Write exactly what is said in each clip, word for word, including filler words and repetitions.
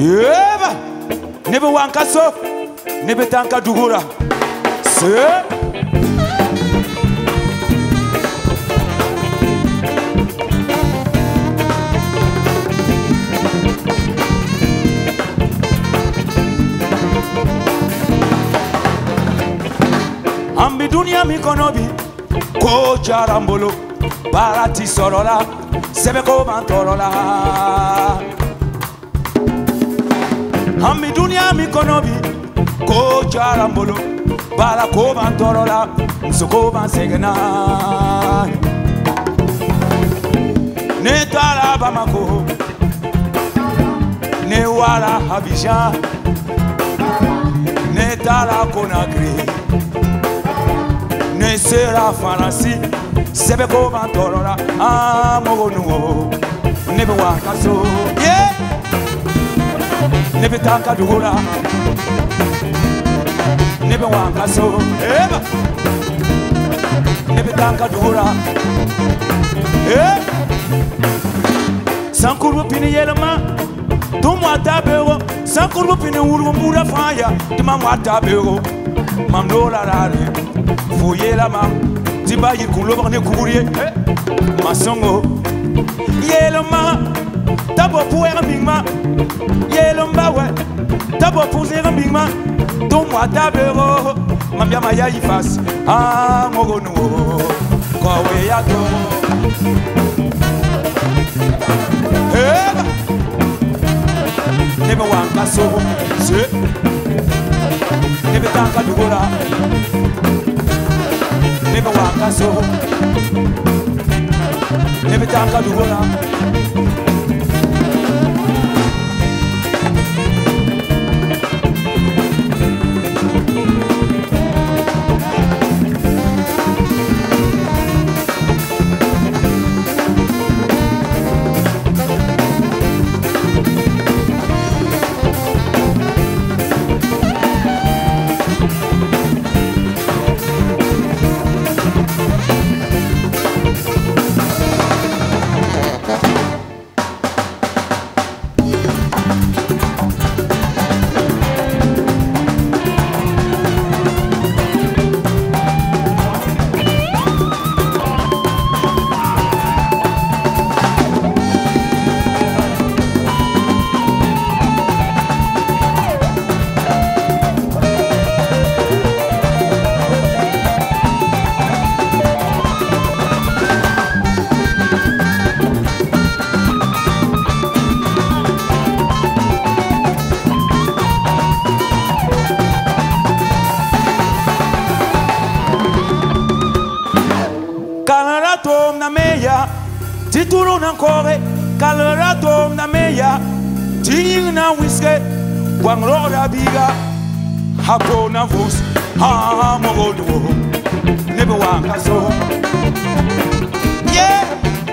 Eva, nebe wankaso, nebe tanka dugura. Se. Ambi dunia mikonobi, ko jarambolo, barati sorola, sebe ko mantorola. Ambi dunia mikonobi, ko jarambolo, bara ko mantorola, msuko mansegena. Ne tala Bamako, ne wala Abidjan, ne tala Conakry. Ne sera Faransi, sebe ko mantorola, ah mogonu, nebe wakaso, yeah, nebe tanka dugula, nebe wakaso, eba, nebe tanka dugula, eh, sankuru pini yelema, tumu atabero, sankuru pini uru mura faya, tumu atabero, mamnola rare. Fouiller la main, Tiba Yikulo Barne Courier, Masongo, Yeloma, Tabo pour un bigma, Yelomba, ouais, Tabo pour un bigma, Tomo Tabero, Mambia Maya Yifas, Ah Mogono, Koweato, Eva, Never one Casso, Never Tanka Dugora. Never walk a soul. Never talk a dugora. Titulu na kore, kalera tom na meya, ting na whiskey, wangro da biga, hapo na vus, ha mogodu, nebe wanga so. Yeah,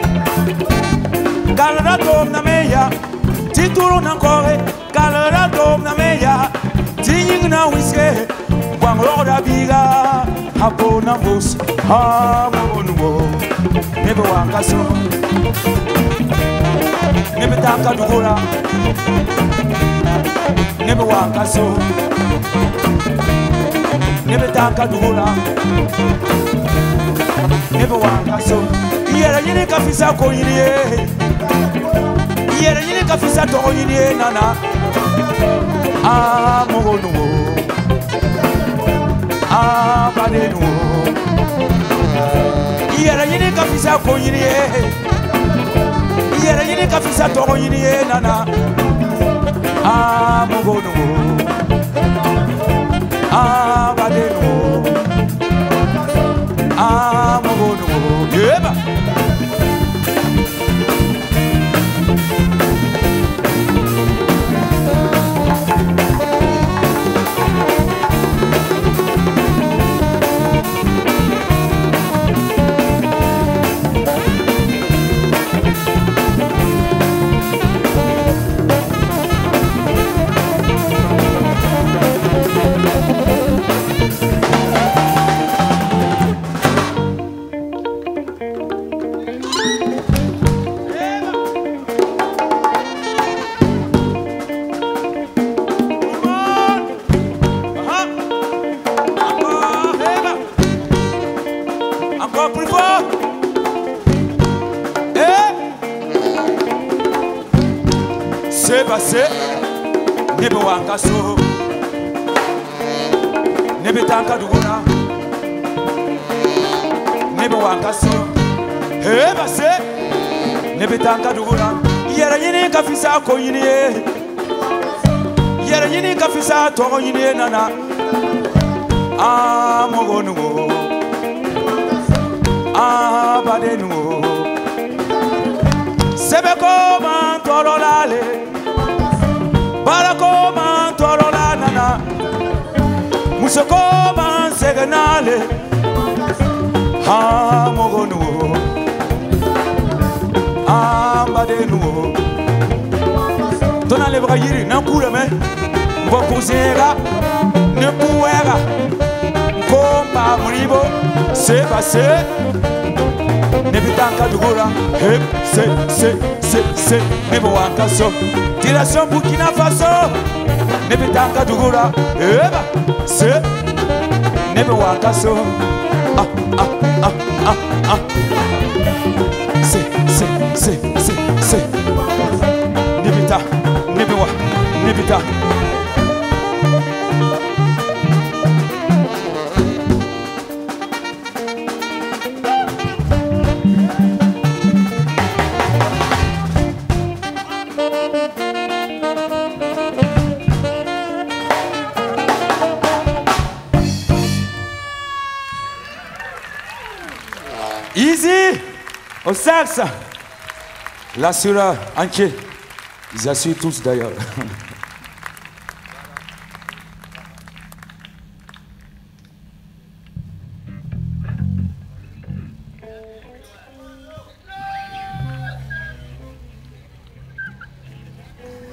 kalera tom na meya, titulu na kore, kalera tom na meya, ting na whiskey, wangro da biga, hapo na vus, ha mogodu, nebe wanga so. Nebe tanka dugura, nebe wakaso, nebe tanka dugura, nebe wakaso. Yera yine kafisa ko yine, yera yine kafisa to yine nana. Ah mogonu, ah badenu. Yera yine kafisa ko yine. Yera yini kafisa toro yini ye nana. Ah mogono, ah badeno, ah mogono, yeba. c'est passé. Nebe wankaso. Nebe tanka duguna. Nebe wankaso. Eh passé. Nebe tanka duguna. Yera yini kafisa ko yini e. Yera yini kafisa to yini e nana. Ah mogonu. Ah badenu. Sebe ko man toro lale. Barako man toro la nana. Musoko man segenale. Ah mogonu. Ah badenu. Dona le bras yiri na kula me. Mbo kusera. Ne pouera. Komba muribo. C'est passé. Nebitanka dugura. Hep c'est c'est c'est c'est. Nebo wankaso. Direction Burkina Faso. Nebitanka dugura. Eba c'est. Nebo wankaso. Ah ah ah ah ah. C'est c'est c'est c'est c'est. Nebita nebewa nebita. Easy au sax. L'assureur entier. Ils assurent tous d'ailleurs.